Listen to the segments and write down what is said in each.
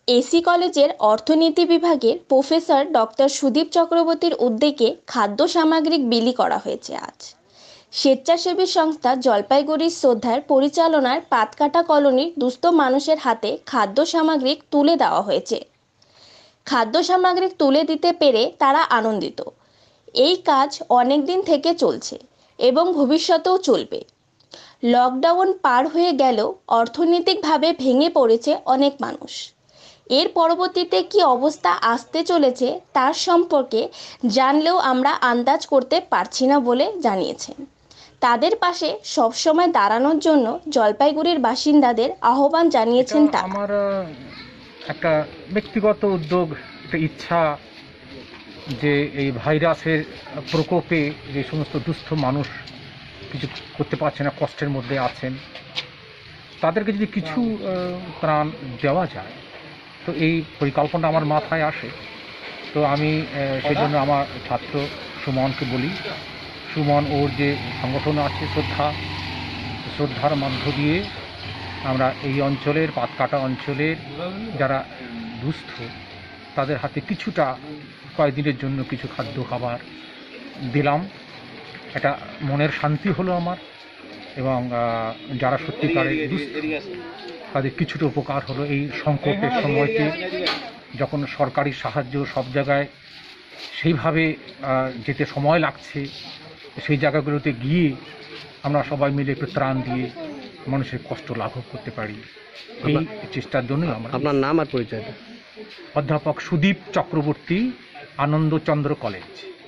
AC কলেজের অর্থনীতি বিভাগের প্রফেসর ডক্টর সুদীপ চক্রবর্তীর উদ্যোগে খাদ্য সামগ্রিক বিলি করা হয়েছে আজ। স্বেচ্ছাসেবী সংস্থা জলপাইগুড়ির শ্রদ্ধার পরিচালনার পাতকাটা কলোনির দুস্থ মানুষের হাতে খাদ্য সামগ্রিক তুলে দেওয়া হয়েছে। খাদ্য সামগ্রিক তুলে দিতে পেরে তারা আনন্দিত। এই কাজ অনেক দিন থেকে চলছে এবং ভবিষ্যতেও চলবে। লকডাউন পার হয়ে গেলেও অর্থনৈতিকভাবে ভেঙে পড়েছে অনেক মানুষ। এর পরবর্তীতে কি অবস্থা আসতে চলেছে তার সম্পর্কে জানলেও আমরা আন্দাজ করতে পারছি না বলে জানিয়েছেন। তাদের পাশে সবসময় দাঁড়ানোর জন্য জলপাইগুড়ির বাসিন্দাদের আহ্বান জানিয়েছেন তারা। আমার একটা ব্যক্তিগত উদ্যোগ, একটা ইচ্ছা যে এই ভাইরাসের প্রকোপে যে সমস্ত দুস্থ মানুষ কিছু করতে পারছে না, কষ্টের মধ্যে আছেন, তাদেরকে যদি কিছু ত্রাণ দেওয়া যায়, তো এই পরিকল্পনা আমার মাথায় আসে। তো আমি সেই জন্য আমার ছাত্র সুমনকে বলি, সুমন ওর যে সংগঠন আছে শ্রদ্ধার মধ্য দিয়ে আমরা এই অঞ্চলের পাতকাটা অঞ্চলের যারা দুস্থ তাদের হাতে কিছুটা কয়েকদিনের জন্য কিছু খাদ্য খাবার দিলাম। এটা মনের শান্তি হলো আমার, এবং যারা সত্যিকারের দুস্থ তাদের কিছুটা উপকার হলো। এই সংকটের সময়তে যখন সরকারি সাহায্য সব জায়গায় সেইভাবে যেতে সময় লাগছে, সেই জায়গাগুলোতে গিয়ে আমরা সবাই মিলে একটু ত্রাণ দিয়ে মানুষের কষ্ট লাঘব করতে পারি, এই চেষ্টার জন্যই আমরা। আপনার নাম আর পরিচয়টা? অধ্যাপক সুদীপ চক্রবর্তী, আনন্দচন্দ্র কলেজ।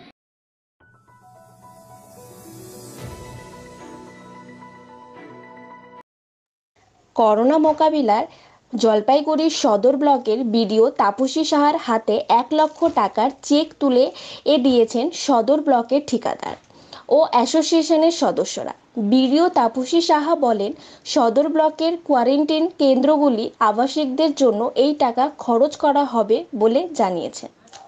করোনা মোকাবিলার জলপাইগুড়ির সদর ব্লকের বিডিও তাপসী সাহার হাতে 1 লক্ষ টাকার চেক তুলে দিয়েছেন সদর ব্লকের ঠিকাদার ও অ্যাসোসিয়েশনের সদস্যরা। বিডিও তাপসী সাহা বলেন, সদর ব্লকের কোয়ারেন্টাইন কেন্দ্রগুলি আবাসিকদের জন্য এই টাকা খরচ করা হবে বলে জানিয়েছেন।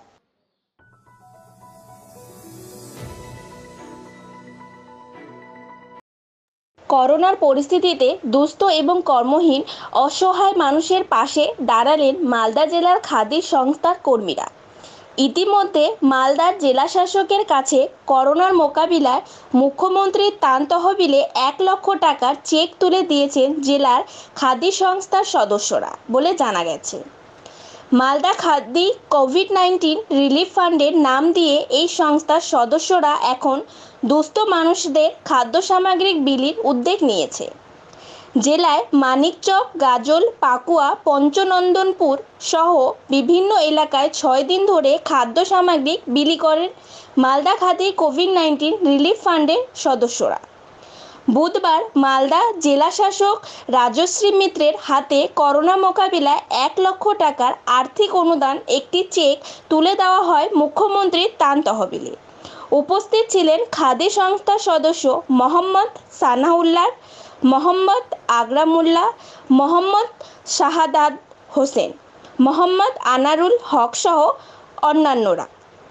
করোনার পরিস্থিতিতে দুস্থ এবং কর্মহীন অসহায় মানুষের পাশে দাঁড়ালেন মালদা জেলার খাদি সংস্থার কর্মীরা। ইতিমধ্যে মালদার জেলাশাসকের কাছে করোনার মোকাবিলায় মুখ্যমন্ত্রীর ত্রাণ তহবিলে 1 লক্ষ টাকার চেক তুলে দিয়েছেন জেলার খাদি সংস্থার সদস্যরা বলে জানা গেছে। মালদা খাদি কোভিড-19 রিলিফ ফান্ডের নাম দিয়ে এই সংস্থার সদস্যরা এখন দুস্থ মানুষদের খাদ্য সামগ্রিক বিলির উদ্যোগ নিয়েছে। জেলায় মানিকচক, গাজল, পাকুয়া, পঞ্চনন্দনপুর সহ বিভিন্ন এলাকায় 6 দিন ধরে খাদ্য সামগ্রিক বিলি করেন মালদা খাদি কোভিড-19 রিলিফ ফান্ডের সদস্যরা। বুধবার মালদা জেলাশাসক রাজশ্রী মিত্রের হাতে করোনা মোকাবিলায় 1 লক্ষ টাকার আর্থিক অনুদান একটি চেক তুলে দেওয়া হয় মুখ্যমন্ত্রীর ত্রাণ তহবিলে। উপস্থিত ছিলেন খাদি সংস্থার সদস্য মোহাম্মদ সানাউল্লাহ, মোহাম্মদ আকরামুল্লাহ, মোহাম্মদ শাহাদাত হোসেন, মোহাম্মদ আনারুল হক সহ অন্যান্যরা।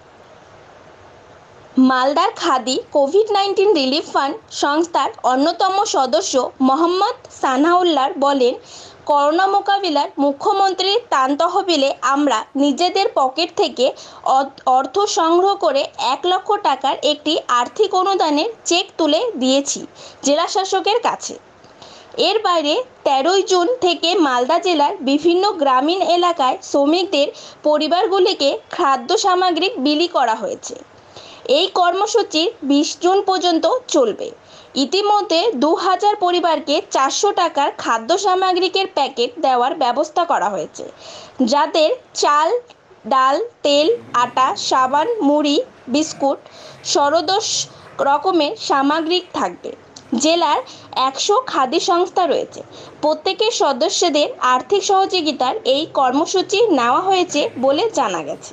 মালদার খাদি কোভিড-19 রিলিফ ফান্ড সংস্থার অন্যতম সদস্য মোহাম্মদ সানাউল্লাহ বলেন, করোনা মোকাবিলার মুখ্যমন্ত্রীর ত্রাণ তহবিলে আমরা নিজেদের পকেট থেকে অর্থ সংগ্রহ করে 1 লক্ষ টাকার একটি আর্থিক অনুদানের চেক তুলে দিয়েছি জেলাশাসকের কাছে। এর বাইরে 13 জুন থেকে মালদা জেলার বিভিন্ন গ্রামীণ এলাকায় শ্রমিকদের পরিবারগুলিকে খাদ্য সামগ্রিক বিলি করা হয়েছে। এই কর্মসূচি 20 জুন পর্যন্ত চলবে। ইতিমধ্যে 2000 পরিবারকে 400 টাকার খাদ্য সামগ্রিকের প্যাকেট দেওয়ার ব্যবস্থা করা হয়েছে, যাদের চাল, ডাল, তেল, আটা, সাবান, মুড়ি, বিস্কুট, সরদোষ রকমের সামগ্রিক থাকবে। জেলার 100 খাদি সংস্থা রয়েছে। প্রত্যেকের সদস্যদের আর্থিক সহযোগিতার এই কর্মসূচি নেওয়া হয়েছে বলে জানা গেছে।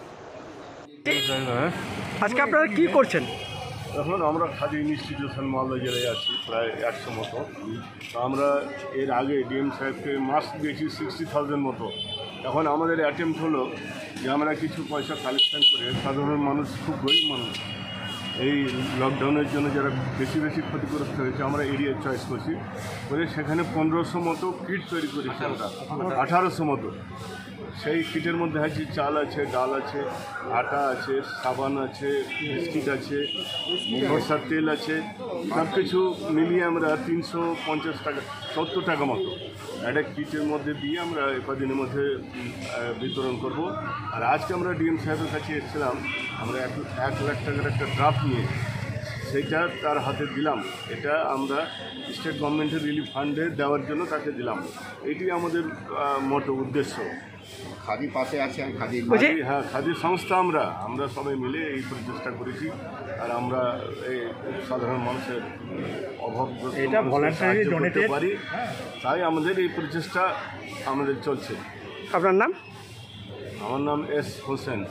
আজকে আপনারা কি করছেন? এখন আমরা খাদি ইনস্টিটিউশন মালদা জেলায় আছি, প্রায় 100 মতো। তো আমরা এর আগে ডিএম সাহেবকে মাস্ক দিয়েছি 60,000 মতো। এখন আমাদের অ্যাটেম্প্ট হলো যে আমরা কিছু পয়সা কালেকশন করে, সাধারণ মানুষ, খুব গরিব মানুষ, এই লকডাউনের জন্য যারা বেশি ক্ষতিগ্রস্ত হয়েছে, আমরা এরিয়া চয়েস করছি করে সেখানে 1500 মতো কিট তৈরি করেছি আমরা, 1800 মতো। সেই কিটের মধ্যে আছে চাল আছে, ডাল আছে, আটা আছে, সাবান আছে, বিস্কিট আছে, সরষার তেল আছে, সব কিছু মিলিয়ে আমরা 350 টাকা 70 টাকা মতো একটা কিটের মধ্যে দিয়ে আমরা কদিনের মধ্যে বিতরণ করব। আর আজকে আমরা ডিএম সাহেবের কাছে এসেছিলাম, আমরা 1 লাখ টাকার একটা ড্রাফট নিয়ে সেটা তার হাতে দিলাম। এটা আমরা স্টেট গভর্নমেন্টের রিলিফ ফান্ডে দেওয়ার জন্য তাকে দিলাম। এটি আমাদের মোটো উদ্দেশ্য। খাদি পাশে আছে, আর খাদি হ্যাঁ, খাদি সংস্থা আমরা সবাই মিলে এই প্রচেষ্টা করেছি। আর আমরা এই সাধারণ মানুষের অভাবগ্রস্ত মানুষকে সাহায্য করতে পারি, তাই আমাদের এই প্রচেষ্টা আমাদের চলছে। আপনার নাম? আমার নাম এস হোসেন।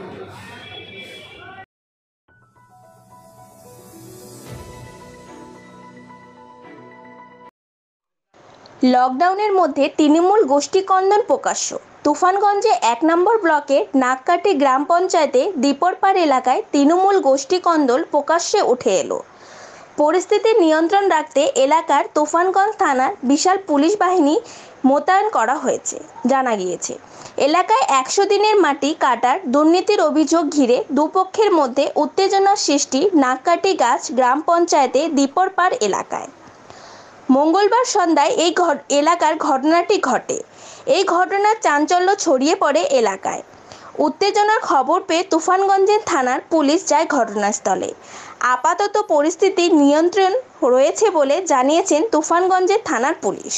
লকডাউনের মধ্যে তৃণমূল গোষ্ঠীকন্দল প্রকাশ্য। তুফানগঞ্জে 1 নম্বর ব্লকের নাককাটি গ্রাম পঞ্চায়েতে দ্বীপরপাড় এলাকায় তৃণমূল গোষ্ঠীকন্দল প্রকাশ্যে উঠে এলো। পরিস্থিতি নিয়ন্ত্রণ রাখতে এলাকার তুফানগঞ্জ থানার বিশাল পুলিশ বাহিনী মোতায়েন করা হয়েছে। জানা গিয়েছে, এলাকায় 100 দিনের মাটি কাটার দুর্নীতির অভিযোগ ঘিরে দুপক্ষের মধ্যে উত্তেজনার সৃষ্টি নাককাটি গাছ গ্রাম পঞ্চায়েতে দ্বীপরপাড় এলাকায়। মঙ্গলবার সন্ধ্যায় এই এলাকার ঘটনাটি ঘটে। এই ঘটনার চাঞ্চল্য ছড়িয়ে পড়ে এলাকায়। উত্তেজনার খবর পেয়ে তুফানগঞ্জের থানার পুলিশ যায় ঘটনাস্থলে। আপাতত পরিস্থিতি নিয়ন্ত্রণ রয়েছে বলে জানিয়েছেন তুফানগঞ্জের থানার পুলিশ।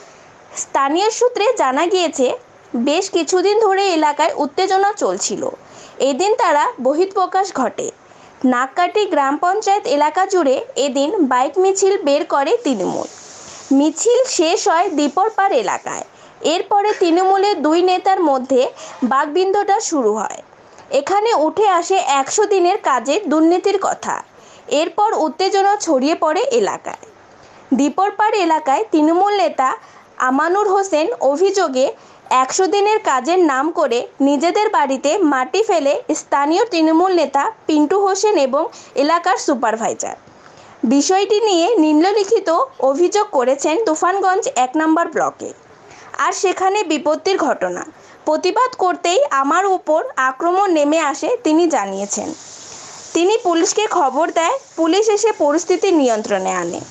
স্থানীয় সূত্রে জানা গিয়েছে, বেশ কিছুদিন ধরে এলাকায় উত্তেজনা চলছিল। এদিন তারা বহিঃপ্রকাশ ঘটে। নাককাটি গ্রাম পঞ্চায়েত এলাকা জুড়ে এদিন বাইক মিছিল বের করে তৃণমূল। মিছিল শেষ হয় দ্বীপরপাড় এলাকায়। এরপরে তৃণমূলের 2 নেতার মধ্যে বাকবিতণ্ডা শুরু হয়। এখানে উঠে আসে 100 দিনের কাজের দুর্নীতির কথা। এরপর উত্তেজনা ছড়িয়ে পড়ে এলাকায়। দ্বীপরপাড় এলাকায় তৃণমূল নেতা আমানুর হোসেন অভিযোগে 100 দিনের কাজের নাম করে নিজেদের বাড়িতে মাটি ফেলে স্থানীয় তৃণমূল নেতা পিন্টু হোসেন এবং এলাকার সুপারভাইজার। বিষয়টি নিয়ে নিম্নলিখিত অভিযোগ করেছেন তুফানগঞ্জ 1 নম্বর ব্লকে। আর সেখানে বিপত্তির ঘটনা প্রতিবাদ করতেই আমার উপর আক্রমণ নেমে আসে তিনি জানিয়েছেন। তিনি পুলিশকে খবর দেয়, পুলিশ এসে পরিস্থিতি নিয়ন্ত্রণে আনে।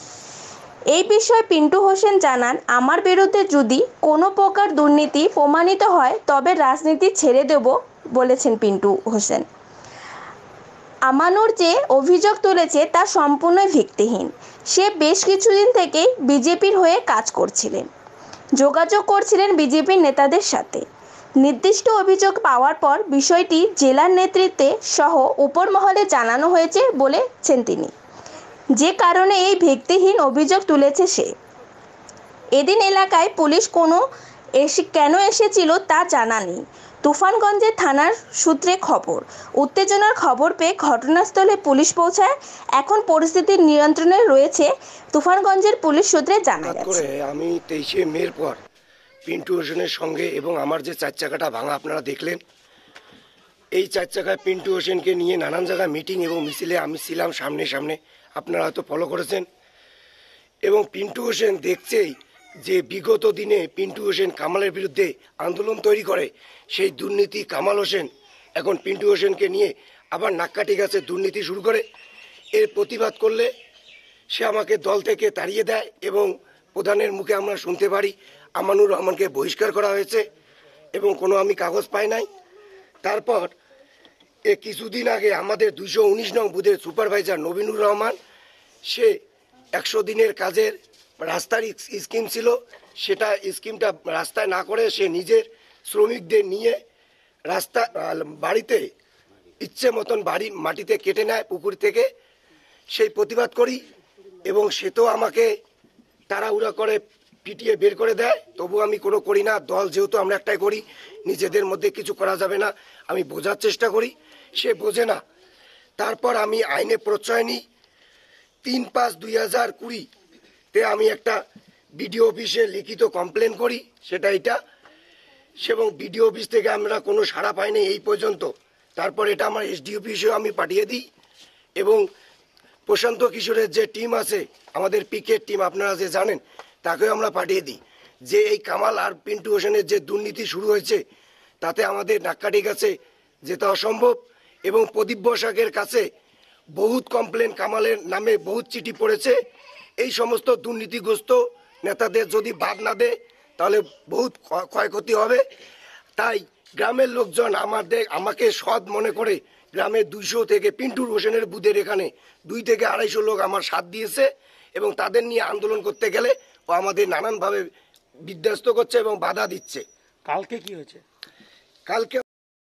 এই বিষয়ে পিন্টু হোসেন জানান, আমার বিরুদ্ধে যদি কোনো প্রকার দুর্নীতি প্রমাণিত হয় তবে রাজনীতি ছেড়ে দেব বলেছেন পিন্টু হোসেন। আমানুর যে অভিযোগ তুলেছে তা সম্পূর্ণ ভিত্তিহীন। সে বেশ কিছুদিন থেকেই বিজেপির হয়ে কাজ করছিলেন, যোগাযোগ করছিলেন বিজেপির নেতাদের সাথে। নির্দিষ্ট অভিযোগ পাওয়ার পর বিষয়টি জেলার নেতৃত্বে সহ উপর মহলে জানানো হয়েছে বলেছেন তিনি, যে কারণে এই ভিত্তিহীন অভিযোগ তুলেছে সে। এদিন এলাকায় পুলিশ কেন এসেছিল তা জানা নেই। তুফানগঞ্জের থানার সূত্রে খবর, উত্তেজনার খবর পেয়ে ঘটনাস্থলে পুলিশ পৌঁছায়। এখন পরিস্থিতি নিয়ন্ত্রণে রয়েছে তুফানগঞ্জের পুলিশ সূত্রে জানা গেছে। আমি 23শে মের পর পিন্টু হোসেনের সঙ্গে এবং আমার যে 4 চাকাটা ভাঙা আপনারা দেখলেন, এই 4 চাকায় পিন্টু হোসেনকে নিয়ে নানান জায়গায় মিটিং এবং মিছিলে আমি ছিলাম সামনে সামনে, আপনারা হয়তো ফলো করেছেন। এবং পিন্টু হোসেন দেখছেই যে বিগত দিনে পিন্টু হোসেন কামালের বিরুদ্ধে আন্দোলন তৈরি করে, সেই দুর্নীতি কামাল হোসেন এখন পিন্টু হোসেনকে নিয়ে আবার নাককাটি গাছে দুর্নীতি শুরু করে। এর প্রতিবাদ করলে সে আমাকে দল থেকে তাড়িয়ে দেয় এবং প্রধানের মুখে আমরা শুনতে পারি আমানুর রহমানকে বহিষ্কার করা হয়েছে এবং কোনো আমি কাগজ পাই নাই। তারপর কিছুদিন আগে আমাদের 219 নং বুথের সুপারভাইজার নবীনুর রহমান, সে 100 দিনের কাজের রাস্তার স্কিম ছিল, সেটা স্কিমটা রাস্তায় না করে সে নিজের শ্রমিকদের নিয়ে রাস্তা বাড়িতে ইচ্ছে মতন মাটিতে কেটে নেয় পুকুর থেকে। সেই প্রতিবাদ করি এবং সে তো আমাকে তাড়াহুড়া করে পিটিয়ে বের করে দেয়, তবু আমি কোনো করি না। দল যেহেতু আমরা একটাই করি, নিজেদের মধ্যে কিছু করা যাবে না, আমি বোঝার চেষ্টা করি, সে বোঝে না। তারপর আমি আইনে প্রশ্রয় নিই। 3/5/2020-তে আমি একটা বিডিও অফিসে লিখিত কমপ্লেন করি, সেটা এটা, এবং বিডিও অফিস থেকে আমরা কোনো সাড়া পাইনি এই পর্যন্ত। তারপর এটা আমার এসডি অফিসেও আমি পাঠিয়ে দিই এবং প্রশান্ত কিশোরের যে টিম আছে, আমাদের পিকের টিম আপনারা যে জানেন, তাকেও আমরা পাঠিয়ে দিই যে এই কামাল আর পিন্টু হোসেনের যে দুর্নীতি শুরু হয়েছে, তাতে আমাদের নাক্কাটির কাছে যেতে অসম্ভব এবং প্রদীপ বসাকের কাছে বহুত কমপ্লেন কামালের নামে বহুত চিঠি পড়েছে। এই সমস্ত দুর্নীতিগ্রস্ত নেতাদের যদি বাদ না দেয় তাহলে বহুত ক্ষয়ক্ষতি হবে। তাই গ্রামের লোকজন আমাকে সৎ মনে করে গ্রামের 200 থেকে পিন্টুর হোসেনের বুথের এখানে 2 থেকে 250 লোক আমার সাথ দিয়েছে এবং তাদের নিয়ে আন্দোলন করতে গেলে ও আমাদের নানানভাবে বিধ্বস্ত করছে এবং বাধা দিচ্ছে। কালকে কি হয়েছে? কালকে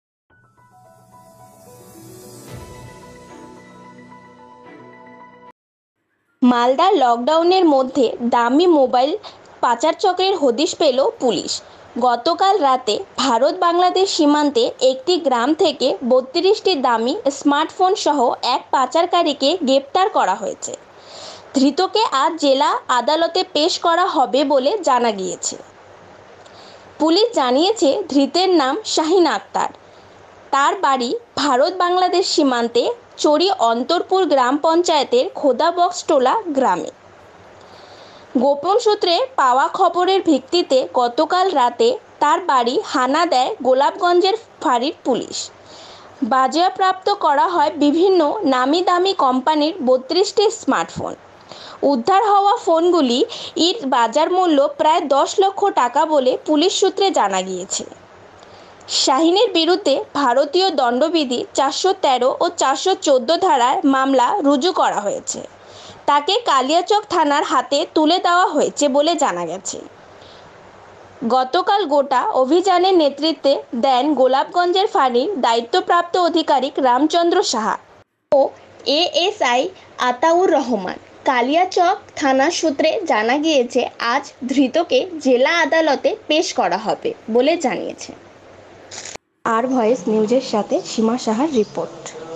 মালদার লকডাউনের মধ্যে দামি মোবাইল পাচার চক্রের হদিশ পেল পুলিশ। গতকাল রাতে ভারত বাংলাদেশ সীমান্তে একটি গ্রাম থেকে 32টি দামি স্মার্টফোন সহ এক পাচারকারীকে গ্রেপ্তার করা হয়েছে। ধৃতকে আজ জেলা আদালতে পেশ করা হবে বলে জানা গিয়েছে। পুলিশ জানিয়েছে ধৃতের নাম শাহিন আক্তার। তার বাড়ি ভারত বাংলাদেশ সীমান্তে চরি অন্তরপুর গ্রাম পঞ্চায়েতের খোদাবক্সটোলা গ্রামে। গোপন সূত্রে পাওয়া খবরের ভিত্তিতে গতকাল রাতে তার বাড়ি হানা দেয় গোলাপগঞ্জের ফাঁড়ির পুলিশ। বাজেয়াপ্ত করা হয় বিভিন্ন নামি দামি কোম্পানির 32টি স্মার্টফোন। উদ্ধার হওয়া ফোনগুলি ইট বাজার মূল্য প্রায় 10 লক্ষ টাকা বলে পুলিশ সূত্রে জানা গিয়েছে। শাহিনের বিরুদ্ধে ভারতীয় দণ্ডবিধি 413 ও 414 ধারায় মামলা রুজু করা হয়েছে। তাকে কালিয়াচক থানার হাতে তুলে দেওয়া হয়েছে বলে জানা গেছে। গতকাল গোটা অভিযানের নেতৃত্বে দেন গোলাপগঞ্জের ফাঁড়ির দায়িত্বপ্রাপ্ত আধিকারিক রামচন্দ্র সাহা ও এএসআই আতাউর রহমান। কালিয়াচক থানা সূত্রে জানা গিয়েছে আজ ধৃতকে জেলা আদালতে পেশ করা হবে বলে জানিয়েছে। আর ভয়েস নিউজের সাথে সীমা সাহার রিপোর্ট।